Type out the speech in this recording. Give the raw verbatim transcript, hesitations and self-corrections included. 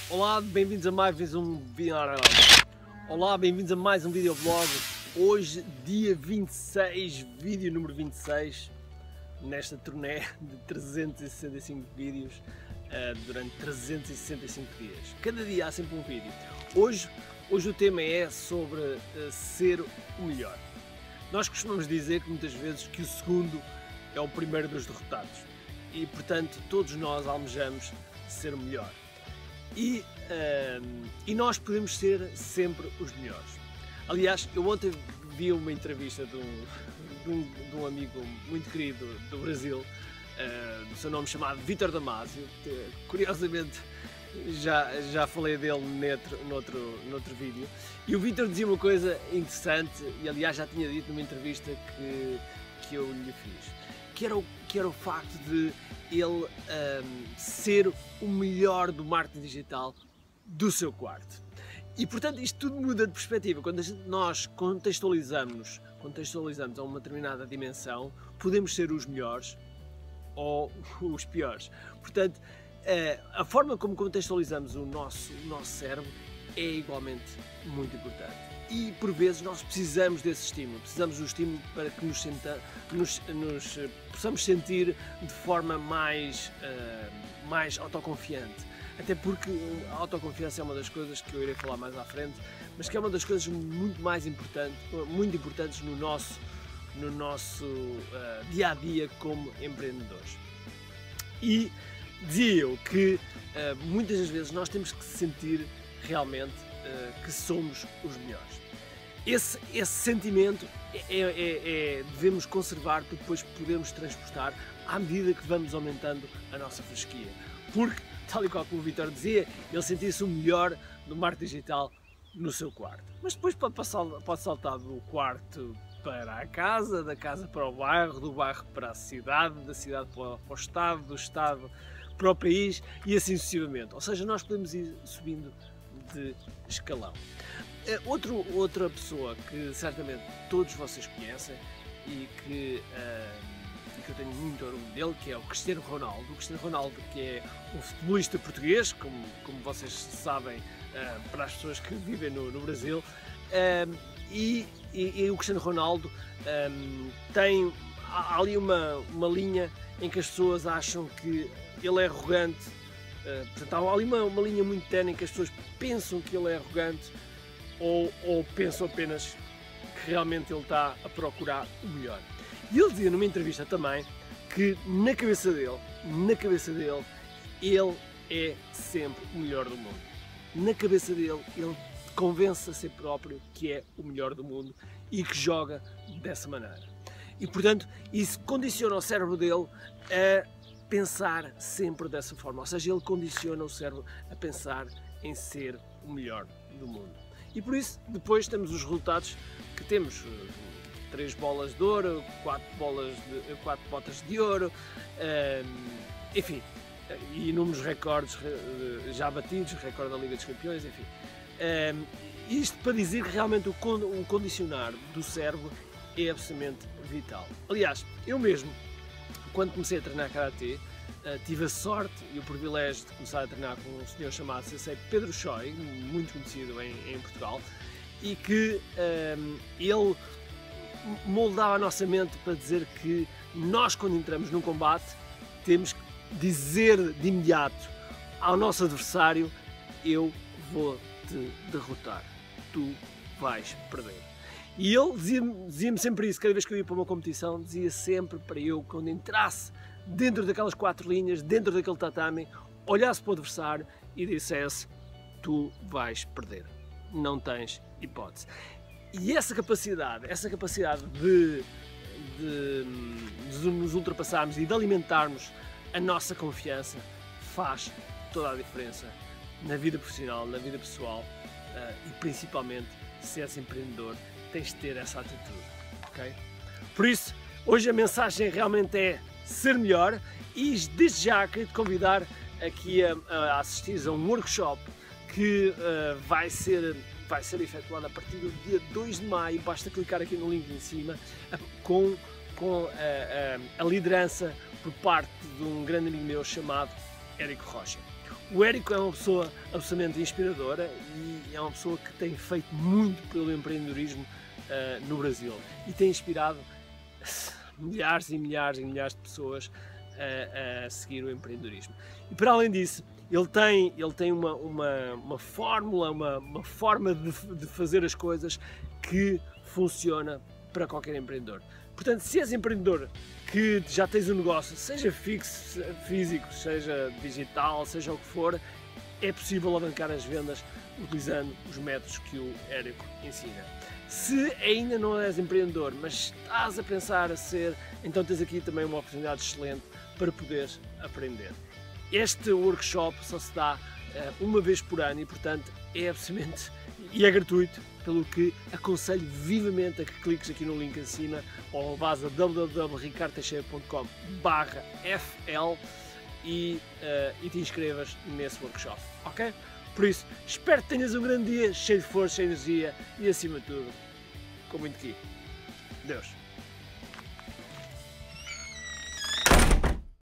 Olá, bem-vindos a mais um vídeo. Olá, bem-vindos a mais um videoblog. Hoje, dia vinte e seis, vídeo número vinte e seis, nesta turnê de trezentos e sessenta e cinco vídeos uh, durante trezentos e sessenta e cinco dias. Cada dia há sempre um vídeo. Hoje, hoje o tema é sobre uh, ser o melhor. Nós costumamos dizer que muitas vezes que o segundo é o primeiro dos derrotados e, portanto, todos nós almejamos ser o melhor. E, um, e nós podemos ser sempre os melhores. Aliás, eu ontem vi uma entrevista de um, de um, de um amigo muito querido do Brasil, uh, do seu nome chamado Vítor Damasio. Que, curiosamente, já, já falei dele noutro, noutro, noutro vídeo. E o Vítor dizia uma coisa interessante, e aliás já tinha dito numa entrevista que, que eu lhe fiz, que era o, que era o facto de ele um, ser o melhor do marketing digital do seu quarto. E portanto isto tudo muda de perspectiva. Quando nós contextualizamos, contextualizamos a uma determinada dimensão, podemos ser os melhores ou os piores. Portanto, a forma como contextualizamos o nosso, o nosso cérebro é igualmente muito importante. E por vezes nós precisamos desse estímulo, precisamos do estímulo para que nos, senta, nos, nos possamos sentir de forma mais, uh, mais autoconfiante. Até porque a autoconfiança é uma das coisas que eu irei falar mais à frente, mas que é uma das coisas muito mais importantes, muito importantes no nosso, no nosso uh, dia a dia como empreendedores. E dizia eu que uh, muitas das vezes nós temos que sentir realmente uh, que somos os melhores. Esse, esse sentimento é, é, é, devemos conservar para depois podermos transportar à medida que vamos aumentando a nossa fasquia. Porque, tal e qual como o Vítor dizia, ele sentia-se o melhor do marketing digital no seu quarto. Mas depois pode, passar, pode saltar do quarto para a casa, da casa para o bairro, do bairro para a cidade, da cidade para o estado, do estado para o país e assim sucessivamente. Ou seja, nós podemos ir subindo de escalão. Outro, outra pessoa que certamente todos vocês conhecem e que, uh, que eu tenho muito orgulho dele, que é o Cristiano Ronaldo. O Cristiano Ronaldo, que é um futebolista português, como, como vocês sabem, uh, para as pessoas que vivem no, no Brasil, uh, e, e, e o Cristiano Ronaldo um, tem há ali uma, uma linha em que as pessoas acham que ele é arrogante. Uh, portanto, há ali uma, uma linha muito técnica em que as pessoas pensam que ele é arrogante ou, ou pensam apenas que realmente ele está a procurar o melhor. E ele dizia numa entrevista também que na cabeça dele, na cabeça dele, ele é sempre o melhor do mundo. Na cabeça dele, ele convence a si próprio que é o melhor do mundo e que joga dessa maneira. E portanto, isso condiciona o cérebro dele a pensar sempre dessa forma, ou seja, ele condiciona o cérebro a pensar em ser o melhor do mundo. E por isso, depois temos os resultados que temos: três bolas de ouro, quatro bolas de, quatro botas de ouro, um, enfim, e inúmeros recordes já batidos, recorde da Liga dos Campeões, enfim. Um, isto para dizer que realmente o condicionar do cérebro é absolutamente vital. Aliás, eu mesmo, quando comecei a treinar Karatê, uh, tive a sorte e o privilégio de começar a treinar com um senhor chamado Sensei Pedro Choi, muito conhecido em, em Portugal, e que um, ele moldava a nossa mente para dizer que nós, quando entramos num combate, temos que dizer de imediato ao nosso adversário: eu vou te derrotar, tu vais perder. E ele dizia-me dizia sempre isso, cada vez que eu ia para uma competição, dizia sempre para eu, quando entrasse dentro daquelas quatro linhas, dentro daquele tatame, olhasse para o adversário e dissesse: tu vais perder, não tens hipótese. E essa capacidade, essa capacidade de, de, de nos ultrapassarmos e de alimentarmos a nossa confiança faz toda a diferença na vida profissional, na vida pessoal uh, e principalmente se és empreendedor, tens de ter essa atitude, ok? Por isso, hoje a mensagem realmente é ser melhor e desde já queria te convidar aqui a, a assistir a um workshop que uh, vai ser, vai ser efetuado a partir do dia dois de maio, basta clicar aqui no link em cima, com, com a, a, a liderança por parte de um grande amigo meu chamado Érico Rocha. O Érico é uma pessoa absolutamente inspiradora e é uma pessoa que tem feito muito pelo empreendedorismo uh, no Brasil e tem inspirado milhares e milhares e milhares de pessoas a, a seguir o empreendedorismo. E para além disso, ele tem, ele tem uma, uma, uma fórmula, uma, uma forma de, de fazer as coisas que funciona para qualquer empreendedor. Portanto, se és empreendedor que já tens um negócio, seja fixo, físico, seja digital, seja o que for, é possível alavancar as vendas utilizando os métodos que o Érico ensina. Se ainda não és empreendedor, mas estás a pensar a ser, então tens aqui também uma oportunidade excelente para poderes aprender. Este workshop só se dá uh, uma vez por ano e, portanto, é absolutamente e é gratuito, pelo que aconselho vivamente a que cliques aqui no link em cima ou vás a w w w ponto ricardo teixeira ponto com barra f l e, uh, e te inscrevas nesse workshop, ok? Por isso, espero que tenhas um grande dia, cheio de força, cheio de energia e, acima de tudo, com muito aqui. Deus!